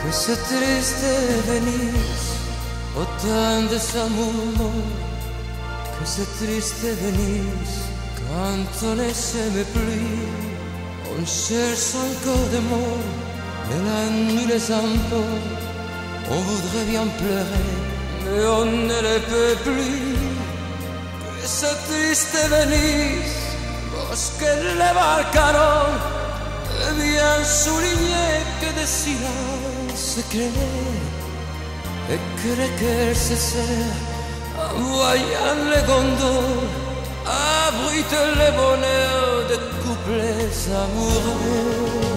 que ce triste Venise, autant de amours, que ce triste Venise, quand on ne s'aime plus, on cherche encore des mots, mais la nuit les emporte, on voudrait bien pleurer, mais on ne le peut plus, que ce triste Venise, lorsque les barcaroles, bien souligné que des silences créés et que les cœurs se serrent en voyant les gondoles abritent le bonheur de couples amoureux.